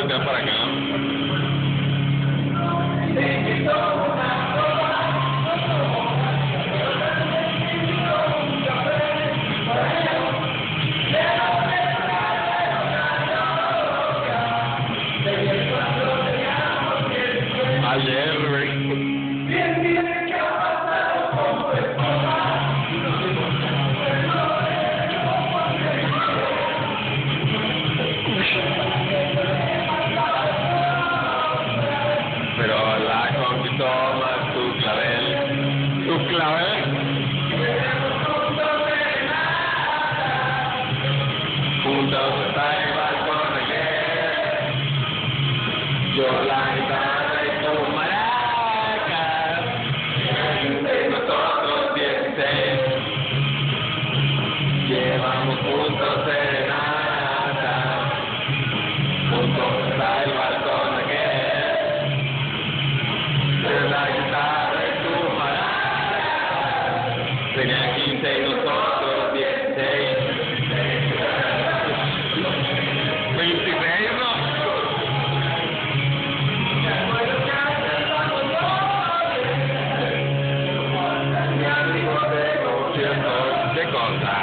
voltear para acá. Ayer, pero la conquistó más tu clavel. ¿Tu clavel? Juntos está el balcón ayer. Yo la guitarra y tu maracas. Nosotros 16 llevamos juntos serenata. Juntos está el balcón aquel. La guitarra y tu maracas. Tenía 15 y nosotros 16. 26, ¿no? ¿Qué cosa?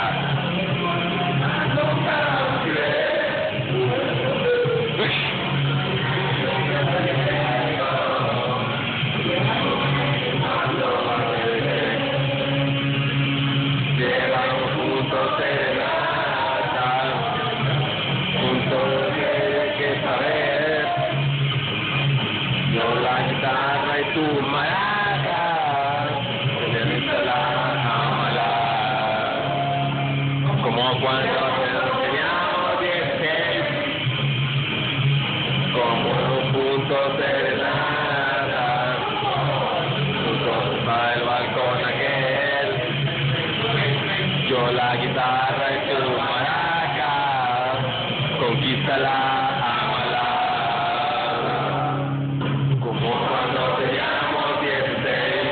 Llevamos juntos serenata, juntos hay que saber. Yo la guitarra y tu maraca, la amala. Como cuando teníamos 16, como juntos serenata, juntos para el balcón aquel. Yo la guitarra y tu maraca, conquístala, ámala. Como cuando teníamos 16,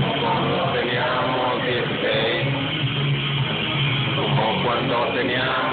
como teníamos